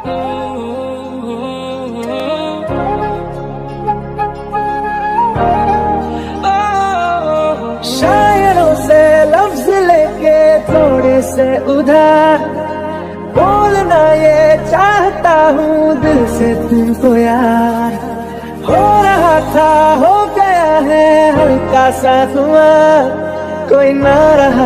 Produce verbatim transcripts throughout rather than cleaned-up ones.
शायरों से लफ्ज लेके थोड़े से उधार बोलना ये चाहता हूँ दिल से तुमको यार। हो रहा था हो गया है हल्का सा हुआ कोई ना रहा।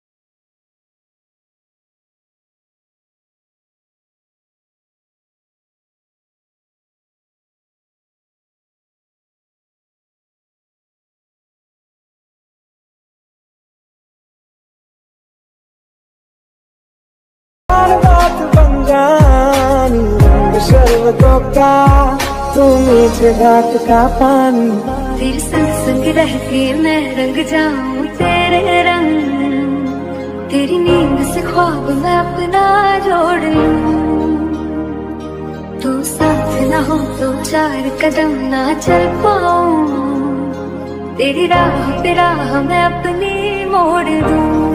बात बन जानी रंग शरबतों का तू मीठे घाट का पानी। तेरे संग संग रह के मैं रंग जाऊं तेरे रंग, तेरी नींद से ख्वाब मैं अपना जोड़ लूं। तू साथ ना हो तो चार कदम ना चल पाऊं, तेरी राह पे राह मैं अपनी मोड़ दूं।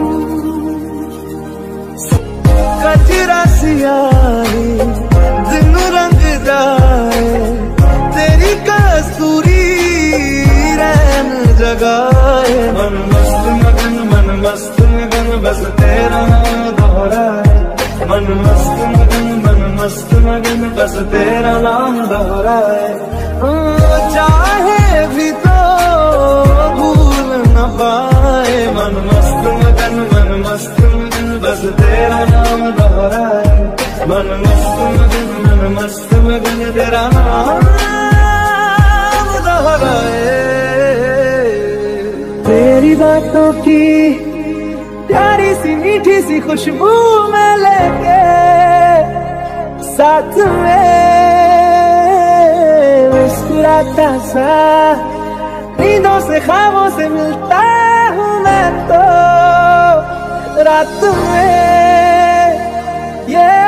कचरा सियाही दिन रंग जाए तेरी कस्तूरी रैन जगाए। मन मस्त मगन मन मस्त मगन बस तेरा नाम दोहराए। मन मस्त मगन मन मस्त मगन बस तेरा नाम दोहराए। चाहे भी तो भूल न पाए। मन मस्त मगन मन मस्त मगन बस तेरा नाम दोहराए। मन मस्त मगन मन मस्त मगन तेरा नाम दोहराए। तेरी बातों की प्यारी सी मीठी सी खुशबू में लेके साथ में मुस्कुराता सा नींदों से ख्वाबों से मिलता हूँ मैं तो रात में ये